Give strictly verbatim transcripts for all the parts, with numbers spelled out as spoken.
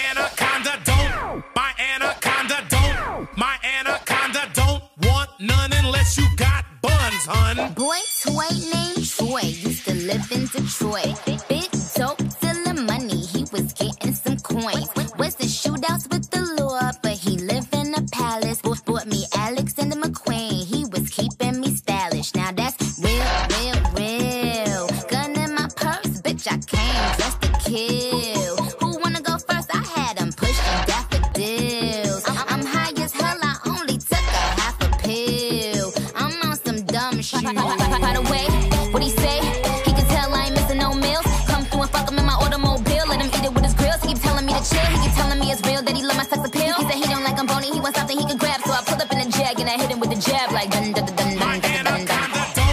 anaconda don't, my anaconda don't, my anaconda don't want none unless you got buns, hun. Boy toy named Troy used to live in Detroit. Big dope dealing money, he was getting some coins. Was in shootouts with the law, but he lived in a palace. Bought me Alexander McQueen, he was keeping me stylish. Now that's real, real, real. Gun in my purse, bitch, I came just to kill. Who wanna go first? I had him pushing daffodils. I'm high as hell, I only took a half a pill. I'm on some dumb shit. By the way, what he say? He can tell I ain't missing no meals. Come through and fuck him in my automobile. Let him eat it with his grills. He keep telling me to chill. He keep telling me it's real that he love my sex appeal. He said he don't like I'm bony, he wants something he can grab. So I pull up in a jag and I hit him with a jab like dun dun dun dun dun dun dun dun.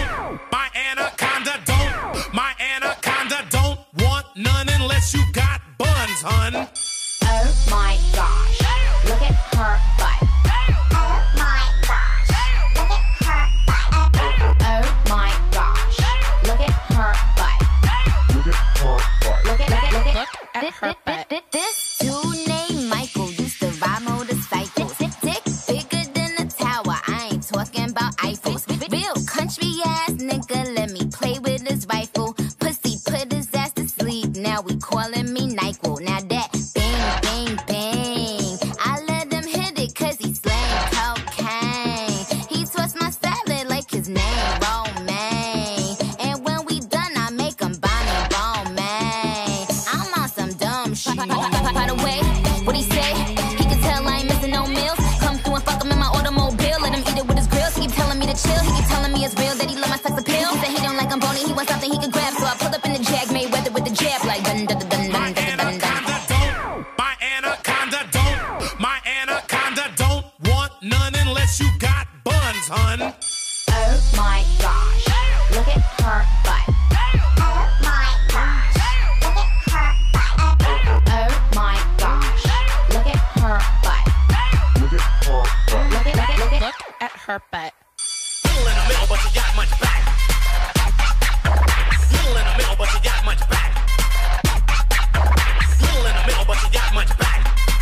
My anaconda don't, my anaconda don't want none unless you got buns, hun. Oh my gosh, look at her butt. Oh my gosh, look at her butt. Oh my gosh, look at her butt. Look at her butt. Look at, look at, look at, Look at her butt. This dude named Michael used to ride motorcycles. Dick bigger than a tower, I ain't talking about Eiffels. Real country ass nigga, let me play with his rifle. Pussy put his ass to sleep, now we calling me NyQuil. Now that bang, bang, bang, I let him hit it cause he slang cocaine. He twists my salad like his name Romaine. And when we done, I make him Bonnie Bowman. I'm on some dumb shit. By the way, what he say? He can tell I ain't missing no meals. Come through and fuck him in my automobile. Let him eat it with his grills. He keep telling me to chill. He keep telling me it's real that he love my sex appeal. He said he don't like I'm bony, he wants something he can grab. So I pull up in the jag, Mayweather with the jab like dun dun dun dun My dun dun dun dun. anaconda don't, my anaconda don't, my anaconda don't want none unless you got buns, hun. Oh my gosh, look at her butt. Oh my gosh, look at her butt. Oh my gosh, look at her butt. Look at her butt. Look at, look at, look at. Look at her butt. Little in the middle, but you got much back. Little in the middle, but you got much back. Little in the middle, but you got much back.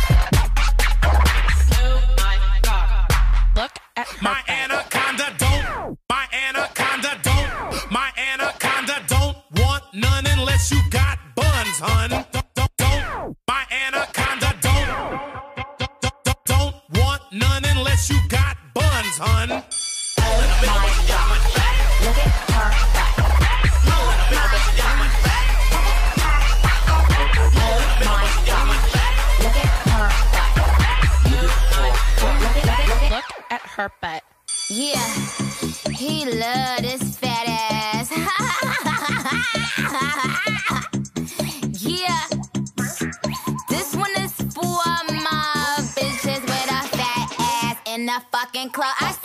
Oh my God. Look at her My butt. anaconda don't, my anaconda don't, my anaconda don't want none unless you got buns, hun. Don't, don't, don't, my anaconda don't, don't, don't, don't want none unless you got buns, hun. Oh my gosh, look at her butt. Oh my gosh, look at her butt. Look at, look at. Look at her butt. Yeah, he love this fat ass. Yeah, this one is for my bitches with a fat ass in the fucking club. I